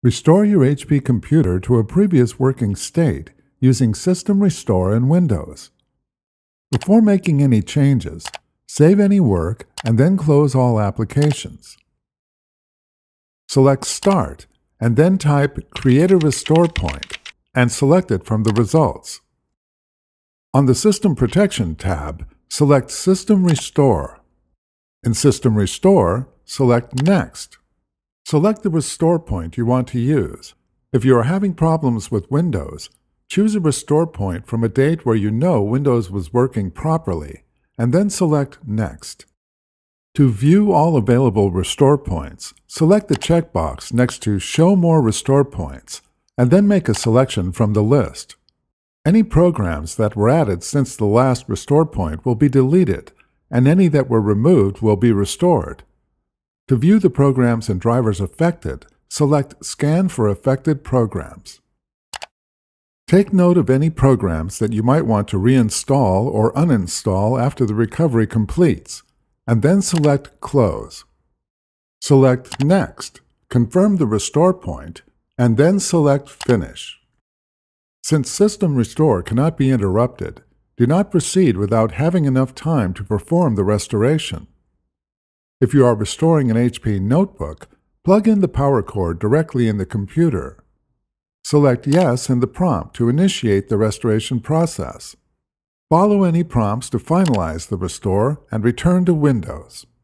Restore your HP computer to a previous working state using System Restore in Windows. Before making any changes, save any work and then close all applications. Select Start and then type Create a Restore Point and select it from the results. On the System Protection tab, select System Restore. In System Restore, select Next. Select the restore point you want to use. If you are having problems with Windows, choose a restore point from a date where you know Windows was working properly, and then select Next. To view all available restore points, select the checkbox next to Show More Restore Points, and then make a selection from the list. Any programs that were added since the last restore point will be deleted, and any that were removed will be restored. To view the programs and drivers affected, select Scan for Affected Programs. Take note of any programs that you might want to reinstall or uninstall after the recovery completes, and then select Close. Select Next, confirm the restore point, and then select Finish. Since System Restore cannot be interrupted, do not proceed without having enough time to perform the restoration. If you are restoring an HP notebook, plug in the power cord directly in the computer. Select Yes in the prompt to initiate the restoration process. Follow any prompts to finalize the restore and return to Windows.